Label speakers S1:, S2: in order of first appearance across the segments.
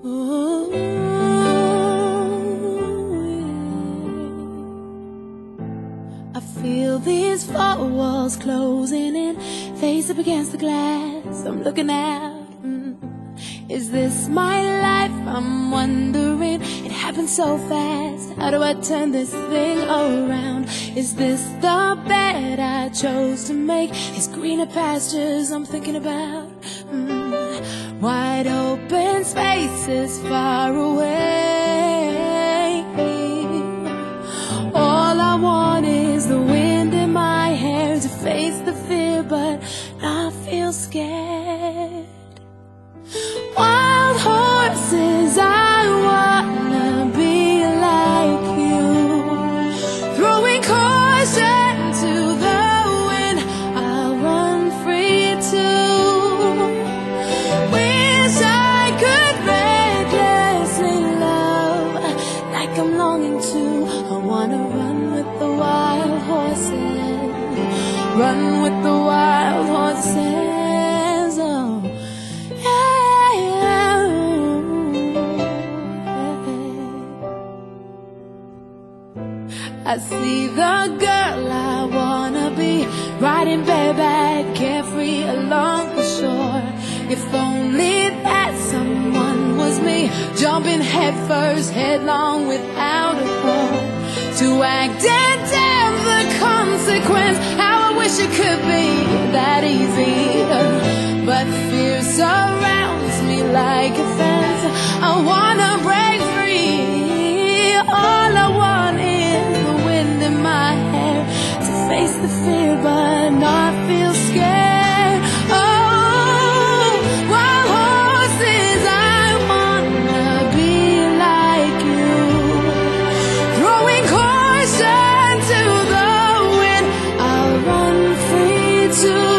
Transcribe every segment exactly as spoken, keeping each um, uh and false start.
S1: Ooh, yeah. I feel these four walls closing in, face up against the glass I'm looking at. Mm. Is this my life? I'm wondering. It happened so fast. How do I turn this thing around? Is this the bed I chose to make? These greener pastures I'm thinking about. Mm. Wide open spaces far away. All I want is the wind in my hair to face the fear, but not feel scared. Wild horses, I wanna be like you, throwing caution to the wind. I'll run free too. Wish I could recklessly love like I'm longing to. I wanna run with the wild horses, run with the wild horses. Oh, I see the girl I wanna be, riding bareback, carefree along the shore. If only that someone was me, jumping headfirst, headlong without a thought. To act and damn the consequence. How I wish it could be that easy, but fear surrounds me like a fence. I wanna break free. All I want is the wind in my hair to face the fear but not feel scared. Oh, wild horses, I wanna be like you, throwing caution to the wind. I'll run free too.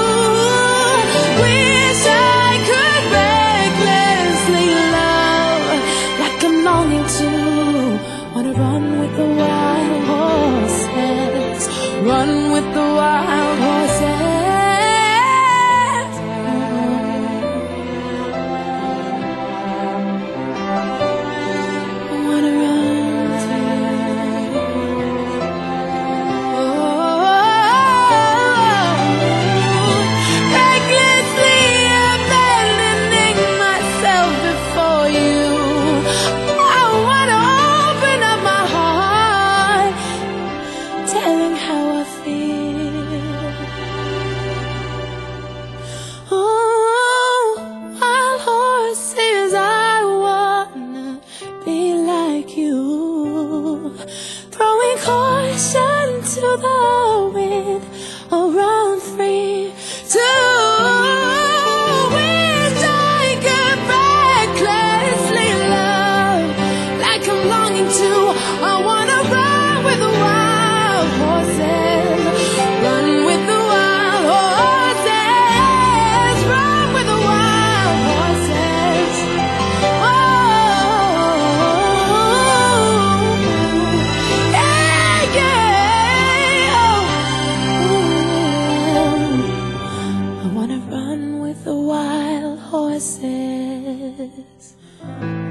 S1: Wish I could recklessly love like I'm longing to. Wanna run with the wild horses, run with the wild horses. I wanna run to you. Oh, recklessly abandoning myself before you. I wanna open up my heart, telling how I feel. Oh, wild horses, I wanna be like you, throwing caution to the wind. I'll run free too. Wish I could recklessly love like I'm longing to. I wanna run with the wild horses, run with the wild horses, run with the wild horses. Oh, yeah, yeah. Oh, I wanna run with the wild horses.